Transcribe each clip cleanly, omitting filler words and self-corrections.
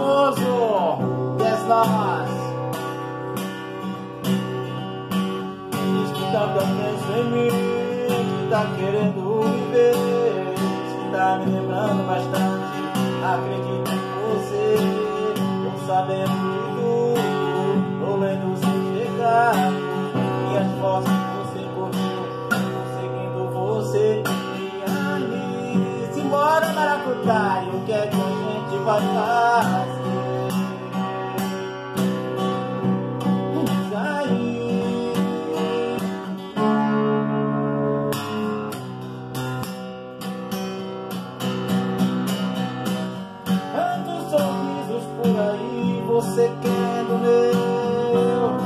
famoso. Yes, nós. Diz que tá pensando em mim, que tá querendo me ver, que tá me lembrando bastante. Acredito em você, tô sabendo de tudo, tô vendo você chegar. E as fotos que você curtiu, tô seguindo você. Simbora, maracutaia, o que é que a gente vai fazer? Diz aí. Tantos sorrisos por aí, você quer do meu?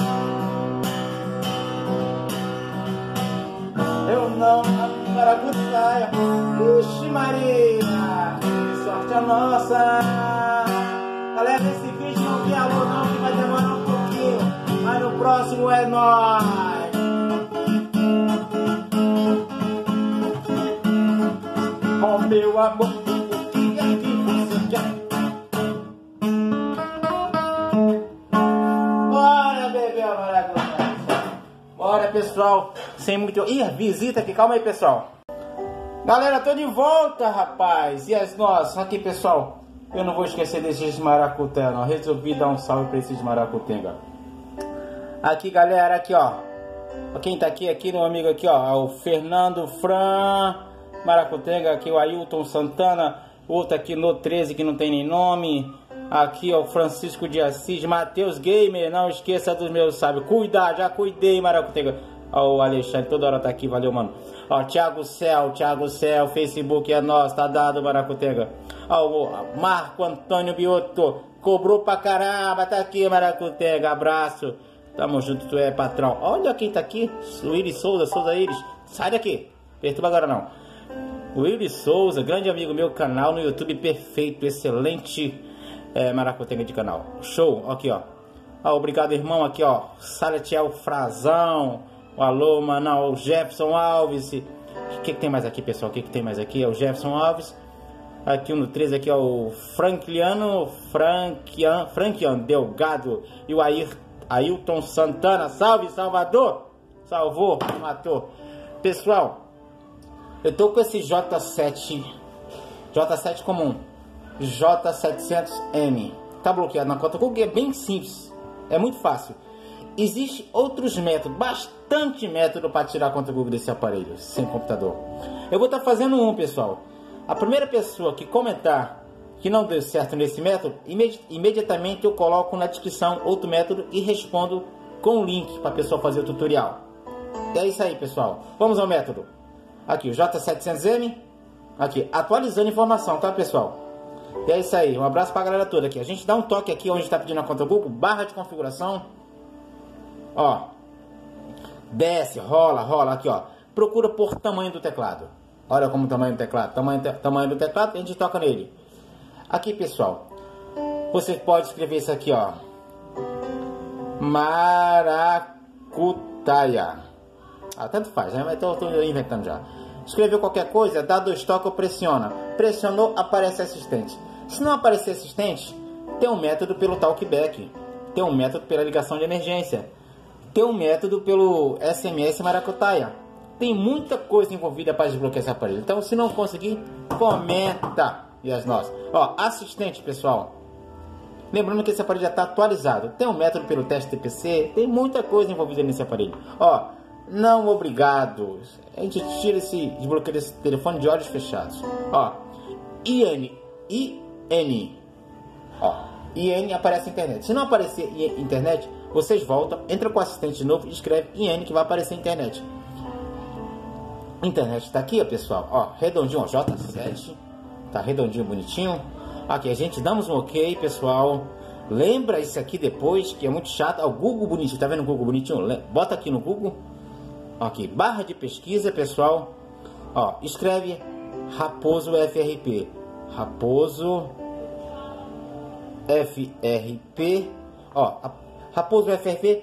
Eu não, maracutaia. Ixi Maria, que sorte a nossa. Galera, esse vídeo não tem alô não, que vai demorar um pouquinho, mas no próximo é nóis. Oh meu amor, o que é que você quer? Bora beber a maracutaia. Bora pessoal, sem muito... Ih, visita aqui, calma aí pessoal. Galera, tô de volta, rapaz. E as nossas, aqui pessoal, eu não vou esquecer desses maracutaia não. Resolvi dar um salve pra esses maracutaia. Aqui galera, aqui ó, quem tá aqui no amigo aqui ó, o Fernando Fran Maracutaia, aqui o Ailton Santana, outro aqui no 13 que não tem nem nome. Aqui ó, o Francisco de Assis, Matheus Gamer, não esqueça dos meus, sabe, cuidar, já cuidei maracutaia. Ó, o Alexandre toda hora tá aqui, valeu mano. Ó, Thiago Céu, Facebook é nosso, tá dado maracutaia. Ó, o Marco Antônio Biotto, cobrou pra caramba, tá aqui maracutaia, abraço. Tamo junto, tu é patrão. Olha quem tá aqui, o Iris Souza Iris, sai daqui, perturba agora não. O Iris Souza, grande amigo meu, canal no YouTube perfeito, excelente maracutaia de canal. Show, aqui ó. Ó, obrigado irmão, aqui ó, Salatiel Frazão. Alô, mano, o Jefferson Alves. O que tem mais aqui, pessoal? O que tem mais aqui? É o Jefferson Alves. Aqui no 13, aqui é o Frankian Delgado. E o Ailton Santana. Salve, Salvador! Salvou, matou. Pessoal, eu tô com esse J7 comum, J700M. Tá bloqueado na conta Google, é bem simples. É muito fácil. Existem outros métodos, bastante método para tirar a conta Google desse aparelho, sem computador. Eu vou estar fazendo um, pessoal. A primeira pessoa que comentar que não deu certo nesse método, imediatamente eu coloco na descrição outro método e respondo com o link para a pessoa fazer o tutorial. É isso aí, pessoal. Vamos ao método. Aqui, o J700M. Aqui, atualizando informação, tá, pessoal? E é isso aí. Um abraço para a galera toda aqui. A gente dá um toque aqui onde está pedindo a conta Google, barra de configuração. Ó, desce, rola aqui ó, procura por tamanho do teclado. Olha como tamanho do teclado, tamanho do teclado, a gente toca nele. Aqui pessoal, você pode escrever isso aqui ó, maracutaia. Tanto faz, né? Mas tô inventando já. Escreveu qualquer coisa, dá 2 toques ou pressiona. Pressionou, aparece assistente. Se não aparecer assistente, tem um método pelo talkback, tem um método pela ligação de emergência. Tem um método pelo SMS maracutaia. Tem muita coisa envolvida para desbloquear esse aparelho. Então, se não conseguir, comenta. E as nossas. Ó, assistente, pessoal. Lembrando que esse aparelho já está atualizado. Tem um método pelo teste TPC. Tem muita coisa envolvida nesse aparelho. Ó, não obrigado. A gente tira desbloqueia esse telefone de olhos fechados. Ó, IN. Ó, IN aparece internet. Se não aparecer internet, vocês voltam, entra com o assistente de novo e escreve IN que vai aparecer internet. Internet está aqui, ó, pessoal. Ó, redondinho, ó, J7. Tá redondinho, bonitinho. Aqui, a gente damos um ok, pessoal. Lembra isso aqui depois, que é muito chato. Ó, o Google bonitinho, tá vendo o Google bonitinho? Bota aqui no Google. Aqui, barra de pesquisa, pessoal. Ó, escreve Raposo FRP. Raposo FRP. Ó, raposofrp.tk.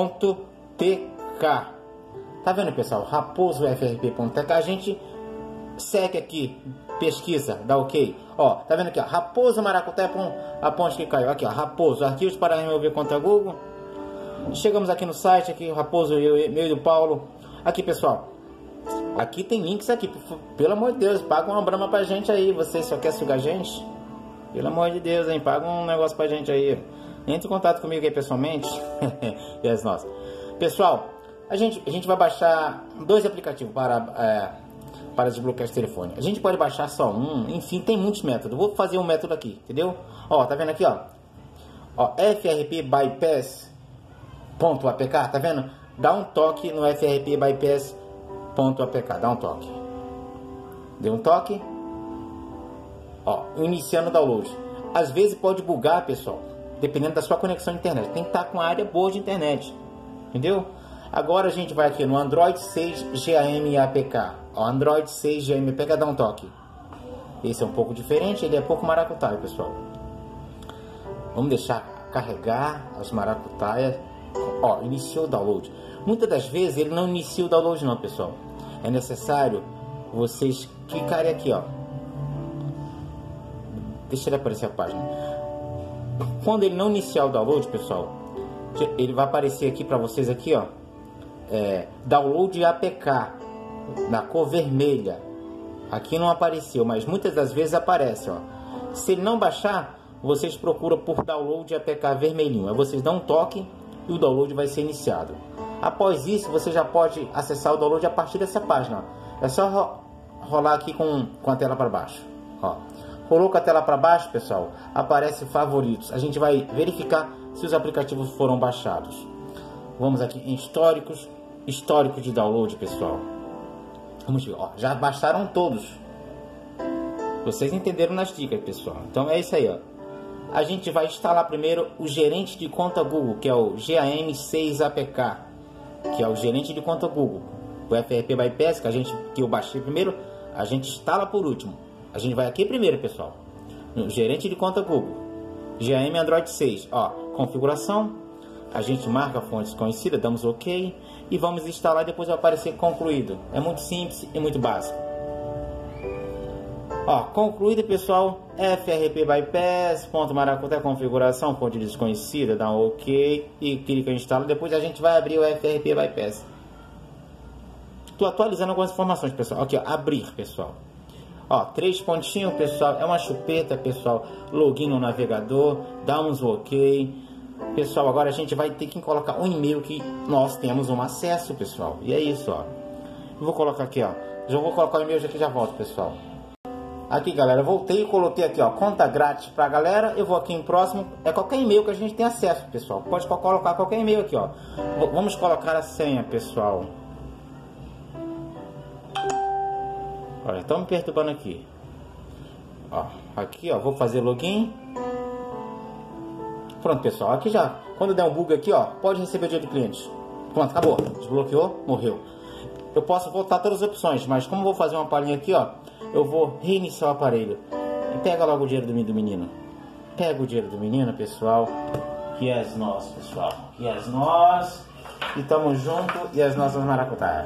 Tá vendo, pessoal? raposofrp.tk. A gente segue aqui, pesquisa, dá ok. Ó, tá vendo aqui, ó, Raposo Maracutaia, a ponte que caiu. Aqui, ó, Raposo, arquivos para remover conta Google. Chegamos aqui no site, aqui, Raposo, meu e do Paulo. Aqui, pessoal, aqui tem links aqui, pelo amor de Deus, paga uma brama pra gente aí. Você só quer sugar gente? Pelo amor de Deus, hein, paga um negócio pra gente aí. Entre em contato comigo aí pessoalmente. E as nossas. Pessoal, a gente vai baixar 2 aplicativos para desbloquear esse telefone. A gente pode baixar só um, enfim, tem muitos métodos. Vou fazer um método aqui, entendeu? Ó, tá vendo aqui, ó? Ó, FRP Bypass.apk, tá vendo? Dá um toque no FRP Bypass.apk, dá um toque. Deu um toque. Ó, iniciando o download. Às vezes pode bugar, pessoal, dependendo da sua conexão de internet. Tem que estar com a área boa de internet, entendeu? Agora a gente vai aqui no Android 6 GAM-APK. Ó, Android 6 GAM-APK, dá um toque. Esse é um pouco diferente, ele é pouco maracutaia, pessoal. Vamos deixar carregar as maracutaias. Ó, iniciou o download. Muitas das vezes ele não inicia o download não, pessoal. É necessário vocês clicarem aqui, ó. Deixa ele aparecer a página. Quando ele não iniciar o download, pessoal, ele vai aparecer aqui para vocês aqui, ó. Download APK na cor vermelha. Aqui não apareceu, mas muitas das vezes aparece, ó. Se ele não baixar, vocês procuram por download APK vermelhinho. Aí vocês dão um toque e o download vai ser iniciado. Após isso, você já pode acessar o download a partir dessa página, ó. É só rolar aqui com a tela para baixo, ó. Rolou com a tela para baixo, pessoal, aparece favoritos. A gente vai verificar se os aplicativos foram baixados. Vamos aqui em históricos de download, pessoal. Vamos ver, ó, já baixaram todos. Vocês entenderam nas dicas, pessoal. Então é isso aí, ó. A gente vai instalar primeiro o gerente de conta Google, que é o GAM6APK, que é o gerente de conta Google. O FRP Bypass, que eu baixei primeiro, a gente instala por último. A gente vai aqui primeiro, pessoal, no gerente de conta Google, GAM Android 6, ó, configuração, a gente marca a fonte desconhecida, damos OK e vamos instalar, depois vai aparecer concluído. É muito simples e muito básico. Ó, concluído, pessoal, FRP Bypass.maracutaia, configuração, fonte desconhecida, dá um OK e clica em instalar, depois a gente vai abrir o FRP Bypass. Estou atualizando algumas informações, pessoal. Aqui, ó, abrir, pessoal. Ó, 3 pontinhos, pessoal, é uma chupeta, pessoal. Login no navegador, damos o OK. Pessoal, agora a gente vai ter que colocar um e-mail que nós temos um acesso, pessoal. E é isso, ó. Eu vou colocar aqui, ó. Já vou colocar o e-mail aqui, já volto, pessoal. Aqui, galera, voltei e coloquei aqui, ó, conta grátis pra galera. Eu vou aqui em próximo, é qualquer e-mail que a gente tem acesso, pessoal. Pode colocar qualquer e-mail aqui, ó. Vamos colocar a senha, pessoal. Olha, estão me perturbando aqui. Ó, aqui, ó, vou fazer login. Pronto, pessoal, aqui já, quando der um bug aqui, ó, pode receber o dinheiro do cliente. Pronto, acabou, desbloqueou, morreu. Eu posso voltar todas as opções, mas como eu vou fazer uma palhinha aqui, ó, eu vou reiniciar o aparelho. E pega logo o dinheiro do menino. Pega o dinheiro do menino, pessoal, que é nosso, pessoal, que é nós, e tamo junto, e as nossas maracutaias.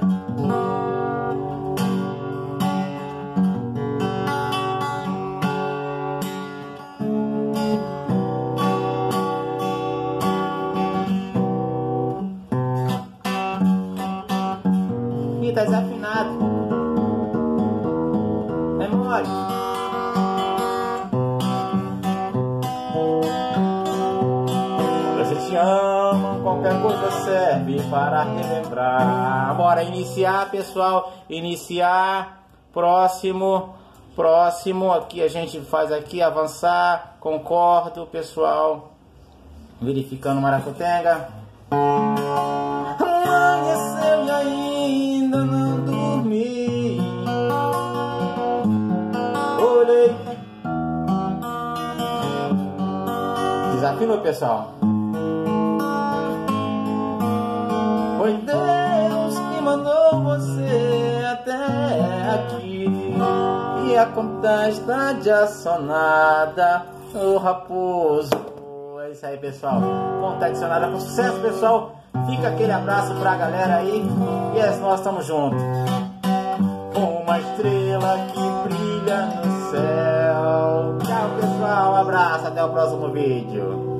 Tá desafinado. É mole. Você te ama, qualquer coisa serve para relembrar. Bora iniciar, pessoal. Iniciar. Próximo. Aqui a gente faz aqui, avançar. Concordo, pessoal. Verificando Maracutenga. Amanheceu e ainda não dormi. Olhei. Desafinou, pessoal. Foi Deus que mandou você até aqui. E a conta está adicionada. Ô Raposo. É isso aí, pessoal. Conta adicionada com sucesso, pessoal. Fica aquele abraço pra galera aí. E nós estamos juntos. Uma estrela estrela que brilha no céu. Tchau, pessoal. Um abraço. Até o próximo vídeo.